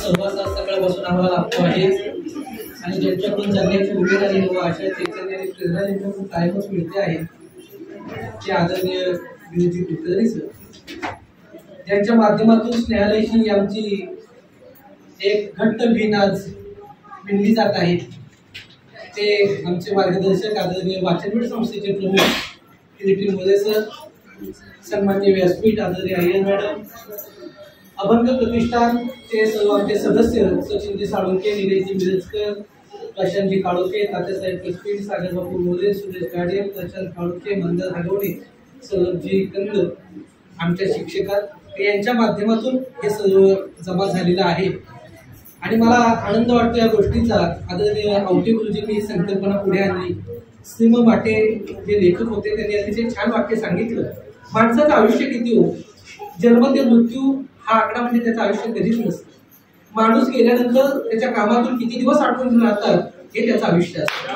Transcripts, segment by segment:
सहवासात सकाळपासून आम्हाला लाभतो आहे आणि ज्यांच्याकडून जगण्याची उमेद आणि व आशा चैतन्य आणि प्रेरणा ज्यांच्याकडून कायमच मिळते आहे ते आदरणीय विनोदी कुलकर्णी सर, ज्यांच्या माध्यमातून स्नेहालयशी आमची एक घट्ट भिन आज विणली जात आहे। ते आमचे मार्गदर्शक आदरणीय वाचनपीठ संस्थेचे प्रमुख नितीन मोरे सर, सन्माननीय व्यासपीठ आदरणीय अय्यर मॅडम, अभंग प्रतिष्ठानचे सर्व आमचे सदस्य सचिनजी साळुंके, निलेशजी मिरजकर, प्रशांतजी काळोखे, तात्यासाहेब कसपीठ, सागरबापू मोरे, सुरेश गाडे, प्रशांत काळोखे, मंदार हगवणे, सौरभजी कंद, आमच्या शिक्षकात यांच्या माध्यमातून हे सर्व जमा झालेलं आहे। आणि मला आनंद वाटतो या गोष्टीचा। आदरणीय आवटे गुरुजींनी ही संकल्पना पुढे आणली। श्रीम माटे जे लेखक होते त्यांनी अतिशय छान वाक्य सांगितलं, माणसाचं आयुष्य किती हो, जन्म ते मृत्यू हा आकडा म्हणजे त्याचं आयुष्य कधीच नसतं। माणूस गेल्यानंतर त्याच्या कामातून किती दिवस आठवून राहतात हे त्याचं आयुष्य असतं।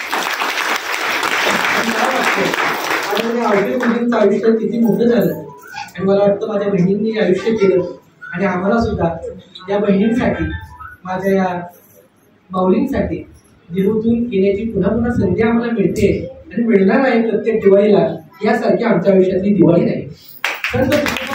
आदरणीय आवटे गुरुजींचं आयुष्य किती मोठं झालं आणि मला वाटतं माझ्या बहिणींनी आयुष्य केलं आणि आम्हाला सुद्धा या बहिणींसाठी, माझ्या या माऊलींसाठी देहूतून येण्याची पुन्हा पुन्हा संधी आम्हाला मिळते आणि मिळणार आहे प्रत्येक दिवाळीला। यासारखी आमच्या आयुष्यातली दिवाळी नाही। सुद्धा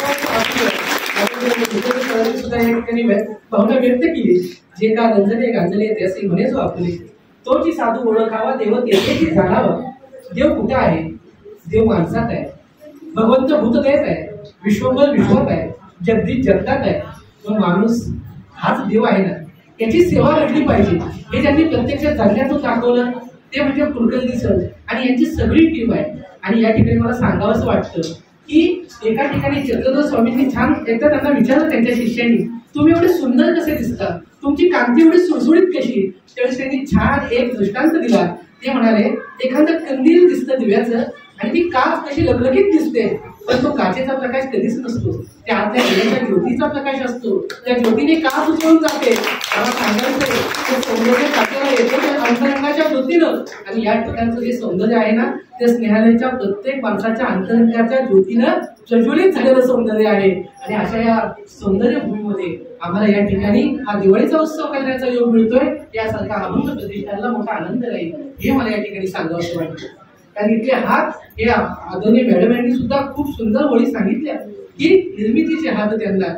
या ठिकाणी भावना व्यक्त केली, जे का रंजने गांजले ते असे म्हणे जो आपले, तो जी साधू ओळखावा देव तेथे जाणावं। देव कुठे आहे? देव माणसात आहे। भगवंत भूतदेत आहे, विश्वभर विश्वात आहे, जगदीत जगतात आहे। तो माणूस हाच देव आहे ना, याची सेवा घडली पाहिजे हे त्यांनी प्रत्यक्षात जगण्यातून दाखवलं। ते म्हणजे कुलकर्णी सर आणि यांची सगळी टीम आहे। आणि या ठिकाणी मला सांगावंसं वाटतं की एका ठिकाणी चंद्रधर स्वामींनी छान एकदा त्यांना विचारलं त्यांच्या शिष्यांनी, तुम्ही एवढे सुंदर कसे दिसता, तुमची कांती एवढी सुळसुळीत कशी? त्यावेळेस त्यांनी छान एक दृष्टांत दिला। ते म्हणाले, एखादं कंदील दिसतं दिव्याचं आणि ती काच कशी लखलखीत दिसते, पण तो काचेचा प्रकाश कधीच नसतो, त्या आतल्या दिव्याच्या ज्योतीचा प्रकाश असतो। त्या ज्योतीने काच उचलून जाते। मला सांगायचंय ते सौंदर्य काचेला येतं त्या अंतरंगाच्या ज्योतीनं। आणि या ठिकाणचं जे सौंदर्य आहे ना, ते स्नेहालयच्या प्रत्येक माणसाच्या अंतरंगाच्या ज्योतीनं प्रज्वलित झालेलं सौंदर्य आहे। आणि अशा या सौंदर्य भूमीमध्ये आम्हाला या ठिकाणी हा दिवाळीचा उत्सव करण्याचा योग मिळतोय। यासारखा अभंग प्रतिष्ठानला मोठा आनंद राहील हे मला या ठिकाणी सांगावंसं वाटतं। कारण इथले हात हे आदरणीय मॅडम यांनी सुद्धा खूप सुंदर ओळी सांगितल्या की निर्मितीचे हात त्यांना,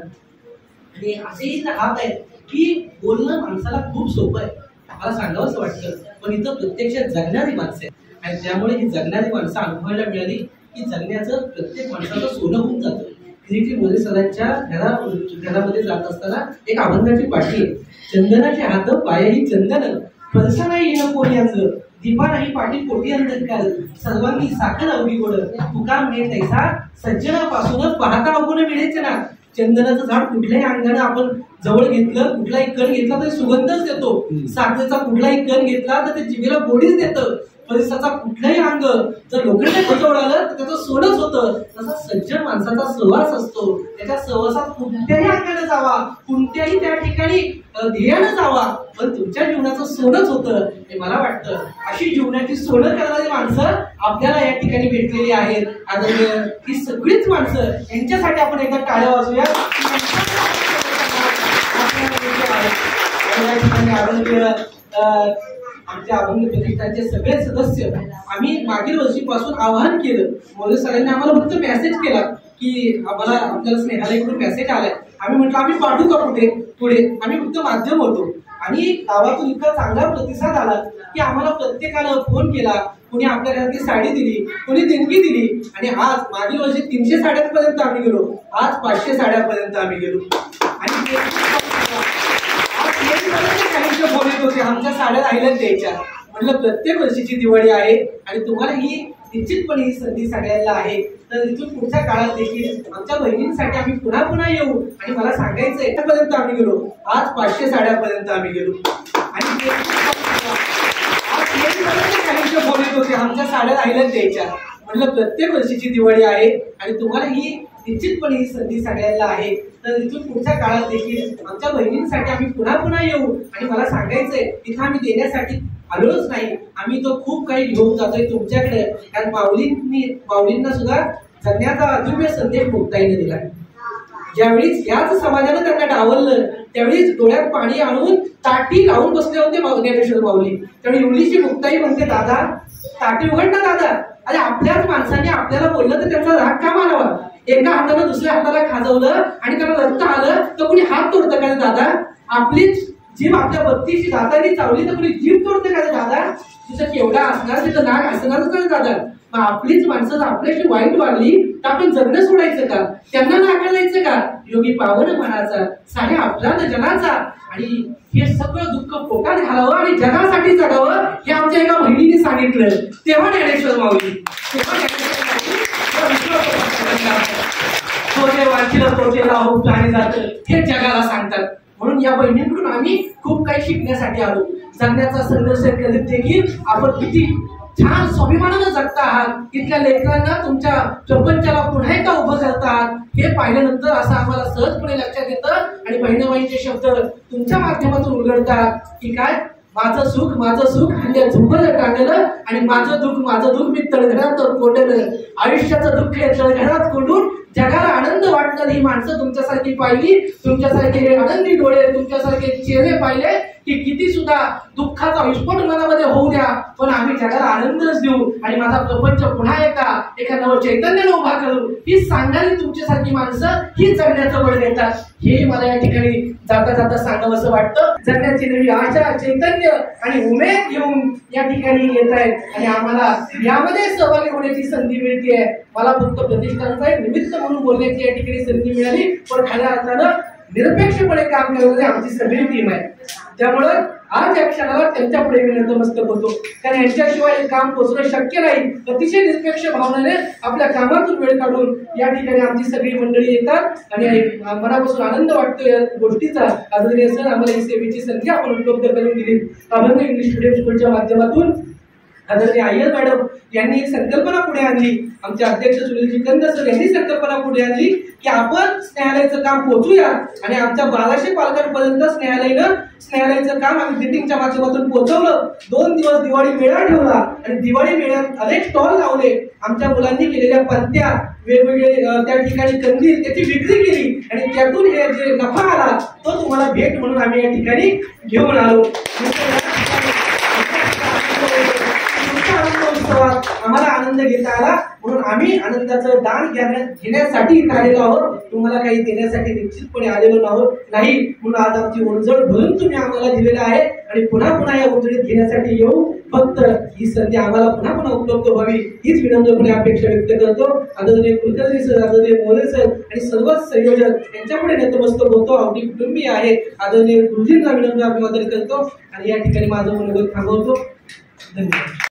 आणि असेही हात आहेत की बोलणं माणसाला खूप सोपं आहे, मला सांगावंसं वाटतं। पण इथं प्रत्यक्षात जगणारी माणसं आहेत आणि त्यामुळे ही जगणारी माणसं अनुभवायला मिळाली की जगण्याचं प्रत्येक माणसाचं सोनं होऊन जातं। नितीन मोरे सरांच्या घरामध्ये जात असताना एक अभंगाची पाठी आहे, चंदनाचे हात पायही चंदन, फरसा नाही येणं कोण्याचं, दीपा नाही पाठी पोटी अंधकार, सर्वांनी साखर अवघी गोड, तुका मिळे तैसा सज्जनापासूनच पाहता अवगुण मिळेच ना। चंदनाचं झाड कुठल्याही अंगाने आपण जवळ घेतलं, कुठलाही कण घेतला तरी सुगंधच देतो। साखरेचा कुठलाही कण घेतला तर ते जिभेला गोडीच देतं। परिसराचा कुठलाही अंग जर लोखंडी जवळ आलं तर त्याचं सोनच होतं। तसा सज्जन माणसाचा सहवास असतो, त्याच्या सहवासात कोणत्याही अंगाने जावा, कोणत्याही त्या ठिकाणी ध्येयानं जावा, पण तुमच्या जीवनाचं सोनच होतं हे मला वाटतं। अशी जीवनाची सोनं करणारी माणसं आपल्याला या ठिकाणी भेटलेली आहेत। आदरणीय ही सगळीच माणसं, यांच्यासाठी आपण एकदा टाळ्या वाजूया। या ठिकाणी आदरणीय आमच्या अभंग प्रतिष्ठानचे सगळे सदस्य, आम्ही मागील वर्षीपासून आवाहन केलं, मोरे सरांनी आम्हाला फक्त मेसेज केला की आम्हाला आपल्याला स्नेहालयकडून मेसेज आलाय। आम्ही म्हटलं आम्ही पाठवू का पुढे, आम्ही फक्त माध्यम होतो। आणि गावातून इतका चांगला प्रतिसाद आला की आम्हाला प्रत्येकानं फोन केला, कोणी आपल्या घरातली साडी दिली, कोणी देणगी दिली। आणि आज मागील वर्षी 300 साड्यांपर्यंत आम्ही गेलो, आज 500 साड्यांपर्यंत आम्ही गेलो। आणि बोलत होते आमच्या साड्या राहिल्याच द्यायच्या। म्हटलं प्रत्येक वर्षीची दिवाळी आहे आणि तुम्हाला ही निश्चितपणे ही संधी सगळ्यांना आहे, तर इथून पुढच्या काळात देखील आमच्या बहिणींसाठी आम्ही पुन्हा पुन्हा येऊ। आणि मला सांगायचं यापर्यंत आम्ही गेलो, आज 500 साड्यापर्यंत आम्ही गेलो। आणि बोलत होते आमच्या साड्या राहिल्याच द्यायच्या। म्हटलं प्रत्येक वर्षीची दिवाळी आहे आणि तुम्हाला ही निश्चितपणे ही संधी सगळ्यांना आहे, तर इथून पुढच्या काळात देखील आमच्या बहिणींसाठी आम्ही पुन्हा पुन्हा येऊ। आणि मला सांगायचंय तिथं आम्ही देण्यासाठी आलोच नाही, आम्ही तो खूप काही घेऊन जातोय तुमच्याकडे। कारण माऊलींना सुद्धा जगण्याचा अदिव्य संदेश मुक्ताईने दिला। ज्यावेळी याच समाजानं त्यांना डावललं त्यावेळी डोळ्यात पाणी आणून ताटी लावून बसले होते ज्ञानेश्वर माऊली. त्यावेळी इंग्लिशची मुक्ताई म्हणते, दादा ताटी उघड ना दादा. अरे आपल्याच माणसाने आपल्याला बोललं तर त्यांचा राग का मानावा? एका हातानं दुसऱ्या हाताला खाजवलं आणि त्याला रक्त आलं तर कोणी हात तोडतं का दादा? आपलीच जीभ आपल्या बत्तीची दाताने चावली तर कोणी जीभ तोडतं का दादा? तिथं केवढा असणार तिथं नाग असणारच का दादा? मग आपलीच माणसं जर आपल्याशी वाईट वागली तर आपण जगणं सोडायचं का? त्यांना नाकारायचं का? योगी पावन मनाचा साऱ्या अपराध जनाचा आणि हे सगळं दुःख पोटात घालावं आणि जगासाठी जगावं हे आमच्या एका बहिणीने सांगितलं. तेव्हा ज्ञानेश्वर माऊली हे जगाला सांगतात. म्हणून या बहिणींकडून आम्ही खूप काही शिकण्यासाठी आलो. जगण्याचा संघर्ष करीत देखील आपण किती छान स्वाभिमानानं जगता आहात, तिथल्या लेकरांना तुमच्या प्रपंचाला पुन्हा एकदा उभं करतात हे पाहिल्यानंतर असं आम्हाला सहजपणे लक्षात येतं. आणि बहिणाबाईंचे शब्द तुमच्या माध्यमातून उलगडतात की काय, माझं सुख हल्ल्या झुंबलं टाकलं आणि माझं दुःख मी तळघरात कोंडलं. आयुष्याचं दुःख हे तळघरात कोंडून जगाला आनंद वाटणारी ही माणसं तुमच्यासारखी पाहिली, तुमच्यासारखे आनंदी डोळे, तुमच्यासारखे चेहरे पाहिले की किती सुद्धा दुःखाचा विस्फोट मनामध्ये होऊ द्या पण आम्ही जगाला आनंदच देऊ आणि माझा प्रपंच पुन्हा एका नव चैतन्याने उभा करू. ही सांगावी तुमच्यासारखी माणसं ही जगण्याचं बळ देतात. हे मला या ठिकाणी जाता जाता सांगावं असं वाटतं. जगण्याची नवी आशा, चैतन्य आणि उमेद घेऊन या ठिकाणी येत आहेत आणि आम्हाला यामध्ये सहभागी होण्याची संधी मिळते. मला फक्त प्रतिष्ठानचा एक निमित्त म्हणून बोलण्याची या ठिकाणी संधी मिळाली पण खऱ्या अर्थानं निरपेक्षपणे काम करणारी आमची सगळी टीम आहे. त्यामुळं आज या क्षणाला त्यांच्या पुढे मी नतमस्तक होतो कारण यांच्याशिवाय हे काम पोचणं शक्य नाही. अतिशय निरपेक्ष भावनेने आपल्या कामातून वेळ काढून या ठिकाणी आमची सगळी मंडळी येतात आणि मनापासून आनंद वाटतो या गोष्टीचा. आदरणीय सर आम्हाला ही सेवेची संधी आपण उपलब्ध करून दिली. अभंग इंग्लिश मीडियम स्कूलच्या माध्यमातून आदरणीय अय्यर मॅडम यांनी एक संकल्पना पुढे आणली. आमचे अध्यक्ष सुनीलजी कंद सर यांनी संकल्पना पुढे आणली की आपण स्नेहालयाचं काम पोहोचूया आणि आमच्या 1200 पालकांपर्यंत स्नेहालयाचं काम आम्ही मीटिंगच्या माध्यमातून पोहोचवलं. 2 दिवस दिवाळी मेळा ठेवला आणि दिवाळी मेळ्यात अनेक स्टॉल लावले. आमच्या मुलांनी केलेल्या पत्त्या वेगवेगळे त्या ठिकाणी कंदील त्याची विक्री केली आणि त्यातून हे जे नफा आला तो तुम्हाला भेट म्हणून आम्ही या ठिकाणी घेऊन आलो. आम्हाला आनंद घेता आला म्हणून आम्ही आनंदाचं दान घेण्यासाठी आलेलो आहोत. तुम्हाला काही देण्यासाठी निश्चितपणे आलेलो नाही. म्हणून आज आमची उंजळ भरून तुम्ही आम्हाला दिलेला आहे आणि पुन्हा या उंजळीत घेण्यासाठी येऊ. फक्त ही संधी आम्हाला पुन्हा उपलब्ध व्हावी हीच विनम्रपणे अपेक्षा व्यक्त करतो. आदरणीय कुलकर्णी सर, आदरणीय मोरे सर आणि सर्वच संयोजक यांच्यापुढे नतमस्तक होतो. अवधी कुटुंबीय आहे आदरणीय गुरुजींना विनम्र अभिवादन करतो आणि या ठिकाणी माझं मनोगत थांबवतो. धन्यवाद.